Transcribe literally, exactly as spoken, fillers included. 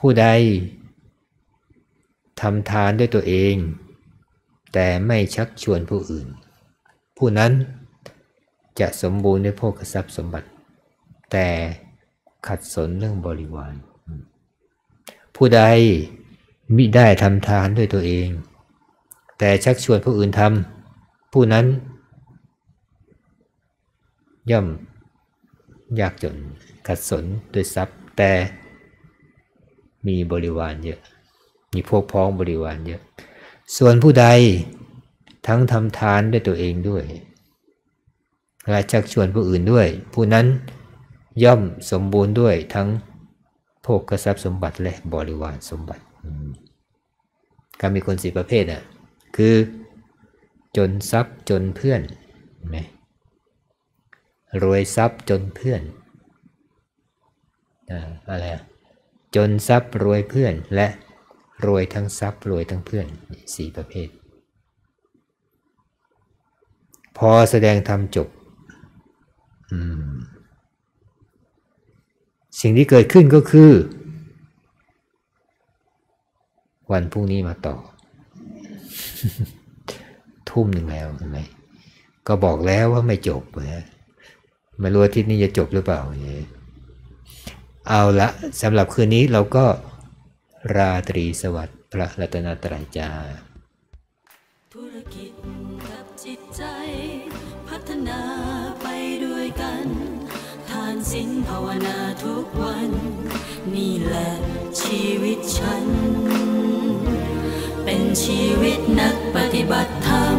ผู้ใดทำทานด้วยตัวเองแต่ไม่ชักชวนผู้อื่นผู้นั้นจะสมบูรณ์ด้วยโภคทรัพย์สมบัติแต่ขัดสนเรื่องบริวารผู้ใดมิได้ทำทานด้วยตัวเองแต่ชักชวนผู้อื่นทำผู้นั้นย่อมยากจนขัดสนด้วยทรัพย์แต่มีบริวารเยอะมีพวกพ้องบริวารเยอะส่วนผู้ใดทั้งทำทานด้วยตัวเองด้วยและชักชวนผู้อื่นด้วยผู้นั้นย่อมสมบูรณ์ด้วยทั้งโภคทรัพย์สมบัติและบริวารสมบัติการมีคนสี่ประเภทน่ะคือจนทรัพย์จนเพื่อนไหมรวยทรัพย์จนเพื่อนอะไรจนทรัพย์รวยเพื่อนและรวยทั้งทรัพย์รวยทั้งเพื่อนสี่ประเภทพอแสดงธรรมจบสิ่งที่เกิดขึ้นก็คือวันพรุ่งนี้มาต่อ ทุ่มหนึ่งแล้วใช่ไหมก็บอกแล้วว่าไม่จบนะไม่รู้อาทิตย์นี้จะจบหรือเปล่าเอาละสำหรับคืนนี้เราก็ราตรีสวัสดิ์พระรัตนตรัยจ้าธุรกิจกับจิตใจพัฒนาไปด้วยกันทานศีลภาวนาทุกวันนี่แหละชีวิตฉันเป็นชีวิตนักปฏิบัติธรรม